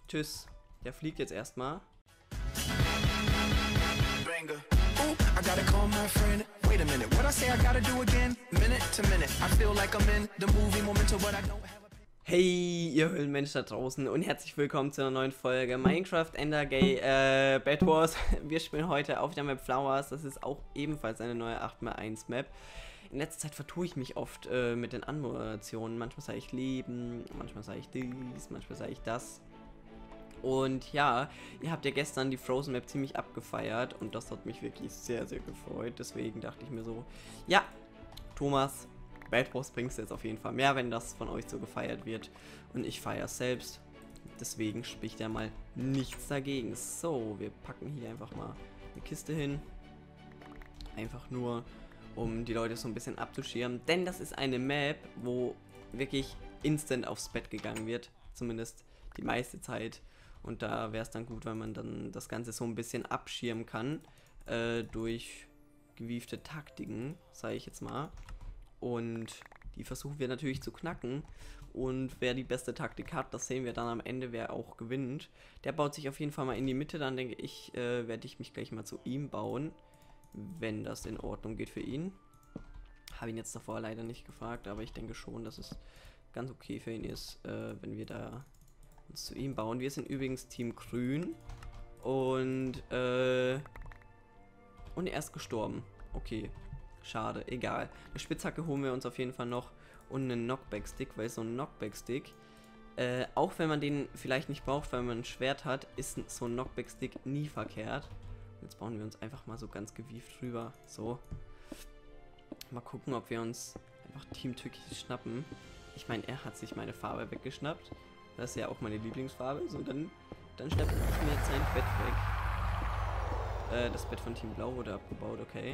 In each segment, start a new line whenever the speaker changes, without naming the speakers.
Tschüss. Der fliegt jetzt erstmal.
I gotta call my friend. Wait a minute, what I say I gotta do again? Minute to minute, I feel like I'm in the movie Memento, but I don't have a...
Hey, ihr Höhlenmenschen da draußen und herzlich willkommen zu einer neuen Folge Minecraft Ender Bed Wars. Wir spielen heute auf der Map Flowers. Das ist auch ebenfalls eine neue 8x1 Map. In letzter Zeit vertue ich mich oft mit den Anmoderationen. Manchmal sage ich Leben, manchmal sage ich dies, manchmal sage ich das. Und ja, ihr habt ja gestern die Frozen Map ziemlich abgefeiert und das hat mich wirklich sehr, sehr gefreut. Deswegen dachte ich mir so, ja, Thomas, Bed Wars bringst du jetzt auf jeden Fall mehr, wenn das von euch so gefeiert wird. Und ich feiere es selbst. Deswegen spricht ja mal nichts dagegen. So, wir packen hier einfach mal eine Kiste hin. Einfach nur, um die Leute so ein bisschen abzuschirmen. Denn das ist eine Map, wo wirklich instant aufs Bett gegangen wird. Zumindest die meiste Zeit. Und da wäre es dann gut, wenn man dann das Ganze so ein bisschen abschirmen kann. Durch gewiefte Taktiken, sage ich jetzt mal. Und die versuchen wir natürlich zu knacken. Und wer die beste Taktik hat, das sehen wir dann am Ende, wer auch gewinnt. Der baut sich auf jeden Fall mal in die Mitte. Dann denke ich, werde ich mich gleich mal zu ihm bauen. Wenn das in Ordnung geht für ihn. Habe ihn jetzt davor leider nicht gefragt, aber ich denke schon, dass es ganz okay für ihn ist, wenn wir da uns zu ihm bauen. Wir sind übrigens Team Grün. Und er ist gestorben. Okay. Schade, egal. Eine Spitzhacke holen wir uns auf jeden Fall noch und einen Knockback-Stick, weil so ein Knockback-Stick, auch wenn man den vielleicht nicht braucht, weil man ein Schwert hat, ist so ein Knockback-Stick nie verkehrt. Jetzt bauen wir uns einfach mal so ganz gewieft rüber. So. Mal gucken, ob wir uns einfach Team Türkis schnappen. Ich meine, er hat sich meine Farbe weggeschnappt. Das ist ja auch meine Lieblingsfarbe. So, dann schnappe ich mir jetzt sein Bett weg. Das Bett von Team Blau wurde abgebaut, okay.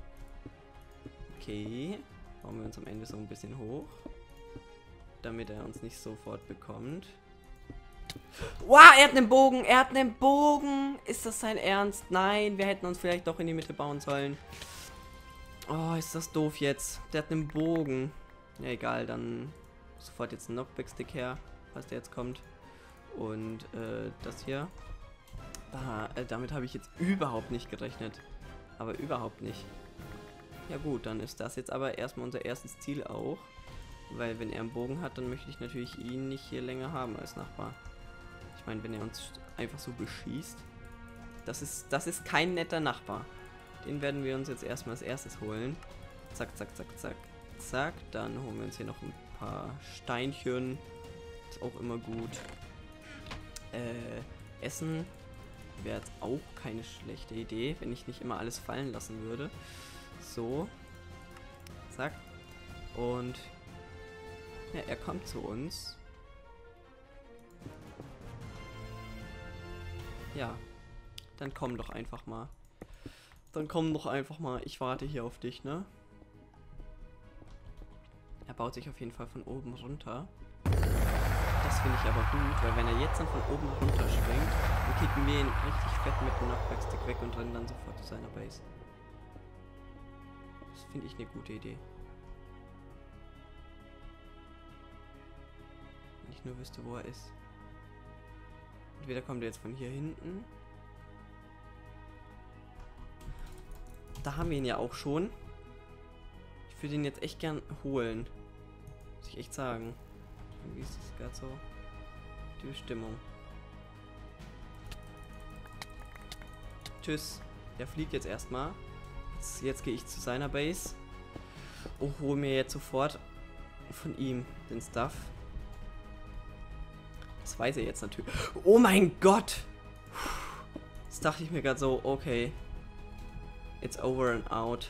Okay, bauen wir uns am Ende so ein bisschen hoch, damit er uns nicht sofort bekommt. Wow, er hat einen Bogen, er hat einen Bogen. Ist das sein Ernst? Nein, wir hätten uns vielleicht doch in die Mitte bauen sollen. Oh, ist das doof jetzt. Der hat einen Bogen. Ja, egal, dann sofort jetzt ein Knockback-Stick her, was der jetzt kommt. Und das hier. Damit habe ich jetzt überhaupt nicht gerechnet. Aber überhaupt nicht. Ja gut, dann ist das jetzt aber erstmal unser erstes Ziel auch. Weil wenn er einen Bogen hat, dann möchte ich natürlich ihn nicht hier länger haben als Nachbar. Ich meine, wenn er uns einfach so beschießt, das ist kein netter Nachbar. Den werden wir uns jetzt erstmal als erstes holen. Zack, zack, zack, zack, zack. Dann holen wir uns hier noch ein paar Steinchen. Ist auch immer gut. Essen wäre jetzt auch keine schlechte Idee, wenn ich nicht immer alles fallen lassen würde. So. Zack. Und ja, er kommt zu uns. Ja. Dann komm doch einfach mal. Dann komm doch einfach mal. Ich warte hier auf dich, ne? Er baut sich auf jeden Fall von oben runter. Das finde ich aber gut, weil wenn er jetzt dann von oben runter springt, dann kicken wir ihn richtig fett mit dem Knockback-Stick weg und rennen dann sofort zu seiner Base. Das finde ich eine gute Idee. Wenn ich nur wüsste, wo er ist. Entweder kommt er jetzt von hier hinten. Da haben wir ihn ja auch schon. Ich würde ihn jetzt echt gern holen. Muss ich echt sagen. Wie ist das gerade so? Die Stimmung. Tschüss. Der fliegt jetzt erstmal. Jetzt gehe ich zu seiner Base. Oh, hole mir jetzt sofort von ihm den Stuff. Das weiß er jetzt natürlich. Oh mein Gott! Das dachte ich mir gerade so, okay. It's over and out.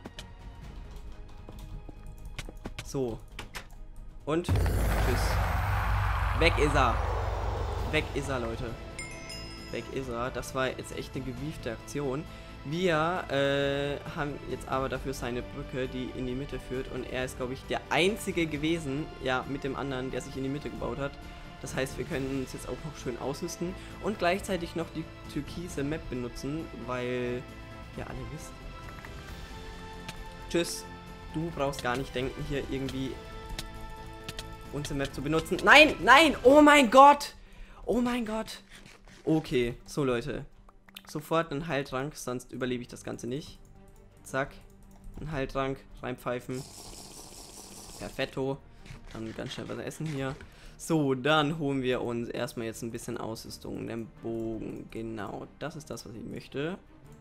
So. Und tschüss. Weg ist er. Weg ist er, Leute. Weg ist er. Das war jetzt echt eine gewiefte Aktion. Wir haben jetzt aber dafür seine Brücke, die in die Mitte führt. Und er ist, glaube ich, der Einzige gewesen, ja, mit dem anderen, der sich in die Mitte gebaut hat. Das heißt, wir können uns jetzt auch noch schön ausrüsten. Und gleichzeitig noch die türkise Map benutzen, weil ihr alle wisst. Tschüss. Du brauchst gar nicht denken, hier irgendwie unsere Map zu benutzen. Nein, nein, oh mein Gott. Oh mein Gott. Okay, so Leute. Sofort einen Heiltrank, sonst überlebe ich das Ganze nicht. Zack. Ein Heiltrank, reinpfeifen. Perfetto. Dann ganz schnell was essen hier. So, dann holen wir uns erstmal jetzt ein bisschen Ausrüstung. Den Bogen, genau. Das ist das, was ich möchte.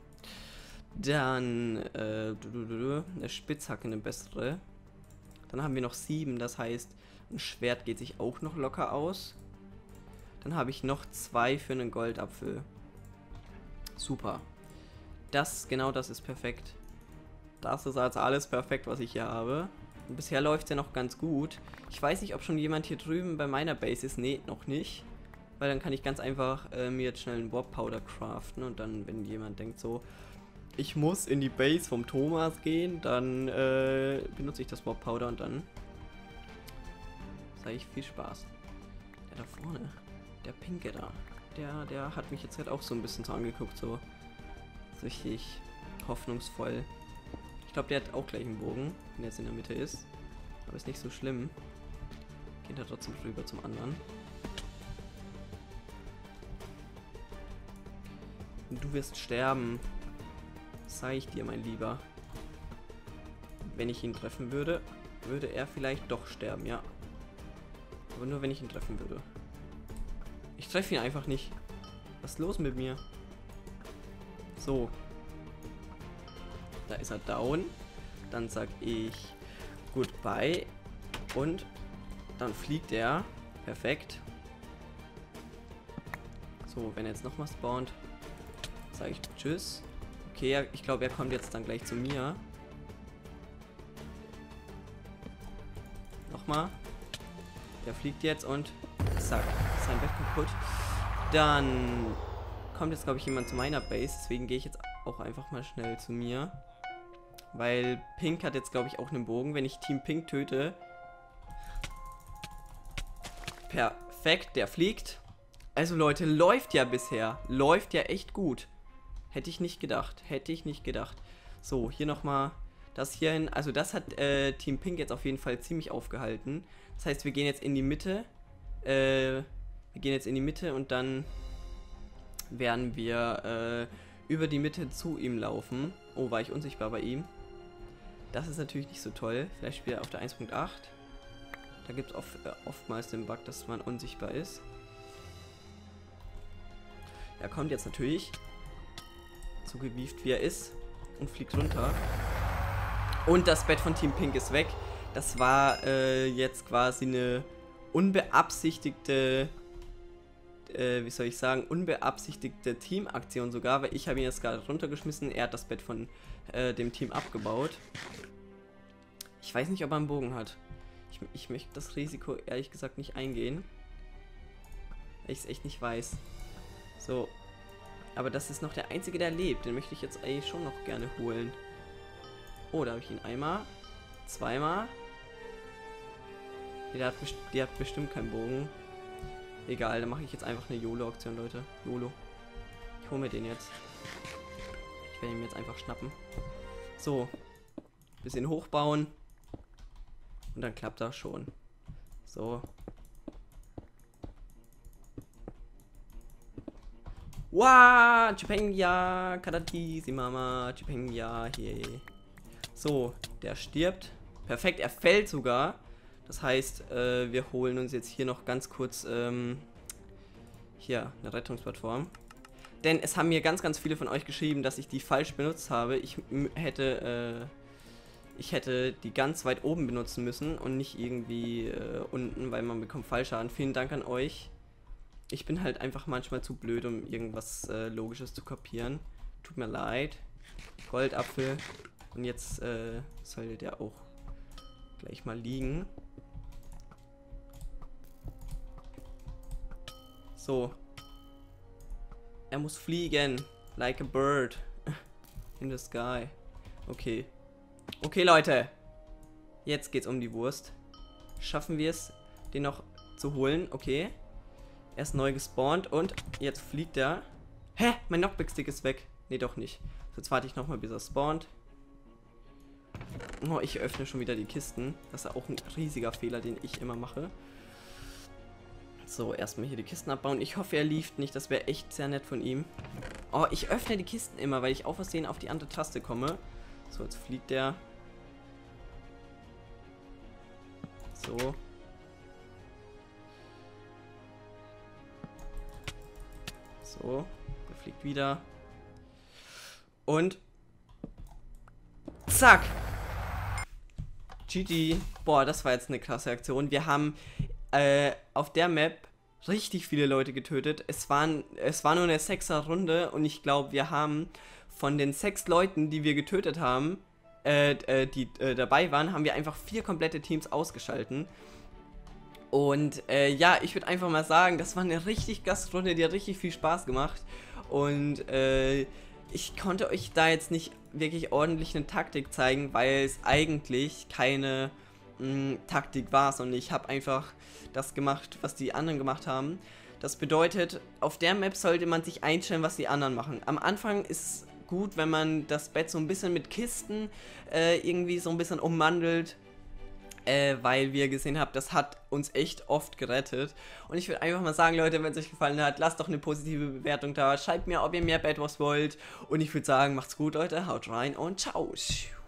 Dann eine Spitzhacke, eine bessere. Dann haben wir noch 7, das heißt, ein Schwert geht sich auch noch locker aus. Dann habe ich noch 2 für einen Goldapfel. Super. Genau das ist perfekt. Das ist also alles perfekt, was ich hier habe. Und bisher läuft es ja noch ganz gut. Ich weiß nicht, ob schon jemand hier drüben bei meiner Base ist. Nee, noch nicht. Weil dann kann ich ganz einfach mir jetzt schnell einen Warp Powder craften. Und dann, wenn jemand denkt so, ich muss in die Base vom Thomas gehen, dann benutze ich das Warp Powder und dann sage ich viel Spaß. Der da vorne, der Pinke da, der hat mich jetzt halt auch so ein bisschen so angeguckt, so richtig hoffnungsvoll. Ich glaube, der hat auch gleich einen Bogen, wenn er jetzt in der Mitte ist. Aber ist nicht so schlimm. Geht er trotzdem rüber zum anderen. Und du wirst sterben. Sag ich dir, mein Lieber. Wenn ich ihn treffen würde, würde er vielleicht doch sterben, ja. Aber nur wenn ich ihn treffen würde. Ich treffe ihn einfach nicht. Was ist los mit mir? So. Da ist er down. Dann sag ich Goodbye. Und dann fliegt er. Perfekt. So, wenn er jetzt nochmal spawnt, sage ich Tschüss. Okay, ich glaube, er kommt jetzt dann gleich zu mir. Nochmal. Der fliegt jetzt und zack, ist sein Bett kaputt. Dann kommt jetzt, glaube ich, jemand zu meiner Base. Deswegen gehe ich jetzt auch einfach mal schnell zu mir. Weil Pink hat jetzt, glaube ich, auch einen Bogen. Wenn ich Team Pink töte. Perfekt, der fliegt. Also Leute, läuft ja bisher. Läuft ja echt gut. Hätte ich nicht gedacht. Hätte ich nicht gedacht. So, hier nochmal das hier hin. Also das hat Team Pink jetzt auf jeden Fall ziemlich aufgehalten. Das heißt, wir gehen jetzt in die Mitte. Und dann werden wir über die Mitte zu ihm laufen. Oh, war ich unsichtbar bei ihm? Das ist natürlich nicht so toll. Vielleicht spielt er auf der 1.8. Da gibt es oftmals den Bug, dass man unsichtbar ist. Er kommt jetzt natürlich, so gewieft wie er ist, und fliegt runter. Und das Bett von Team Pink ist weg. Das war jetzt quasi eine unbeabsichtigte, wie soll ich sagen, unbeabsichtigte Teamaktion sogar, weil ich habe ihn jetzt gerade runtergeschmissen. Er hat das Bett von dem Team abgebaut. Ich weiß nicht, ob er einen Bogen hat. Ich möchte das Risiko ehrlich gesagt nicht eingehen, weil ich es echt nicht weiß. So. Aber das ist noch der einzige, der lebt. Den möchte ich jetzt eigentlich schon noch gerne holen. Oh, da habe ich ihn einmal. Zweimal. Der hat bestimmt keinen Bogen. Egal, dann mache ich jetzt einfach eine YOLO-Aktion, Leute. YOLO. Ich hole mir den jetzt. Ich werde ihn jetzt einfach schnappen. So. Bisschen hochbauen. Und dann klappt das schon. So. Wow, Chipengya, Kadatisi Mama, Chipengya, hey. So, der stirbt. Perfekt, er fällt sogar. Das heißt, wir holen uns jetzt hier noch ganz kurz hier eine Rettungsplattform. Denn es haben mir ganz, ganz viele von euch geschrieben, dass ich die falsch benutzt habe. Ich hätte die ganz weit oben benutzen müssen und nicht irgendwie unten, weil man bekommt Fallschaden. Vielen Dank an euch. Ich bin halt einfach manchmal zu blöd, um irgendwas Logisches zu kapieren. Tut mir leid. Goldapfel. Und jetzt sollte der auch gleich mal liegen. So. Er muss fliegen. Like a bird. In the sky. Okay. Okay, Leute. Jetzt geht's um die Wurst. Schaffen wir es, den noch zu holen? Okay. Er ist neu gespawnt und jetzt fliegt er. Hä? Mein Knockback-Stick ist weg. Nee, doch nicht. Jetzt warte ich nochmal, bis er spawnt. Oh, ich öffne schon wieder die Kisten. Das ist auch ein riesiger Fehler, den ich immer mache. So, erstmal hier die Kisten abbauen. Ich hoffe, er lieft nicht. Das wäre echt sehr nett von ihm. Oh, ich öffne die Kisten immer, weil ich auf Versehen auf die andere Taste komme. So, jetzt fliegt der. So. So, der fliegt wieder. Und zack. GG. Boah, das war jetzt eine krasse Aktion. Wir haben auf der Map richtig viele Leute getötet. Es war nur eine 6er Runde und ich glaube, wir haben von den 6 Leuten, die wir getötet haben, die dabei waren, haben wir einfach 4 komplette Teams ausgeschalten. Und ja, ich würde einfach mal sagen, das war eine richtig Gastrunde, die hat richtig viel Spaß gemacht. Und ich konnte euch da jetzt nicht wirklich ordentlich eine Taktik zeigen, weil es eigentlich keine Taktik war, sondern ich habe einfach das gemacht, was die anderen gemacht haben. Das bedeutet, auf der Map sollte man sich einstellen, was die anderen machen. Am Anfang ist es gut, wenn man das Bett so ein bisschen mit Kisten irgendwie so ein bisschen ummantelt, weil wir gesehen haben, das hat uns echt oft gerettet. Und ich würde einfach mal sagen, Leute, wenn es euch gefallen hat, lasst doch eine positive Bewertung da. Schreibt mir, ob ihr mehr Bed Wars wollt. Und ich würde sagen, macht's gut, Leute. Haut rein und ciao.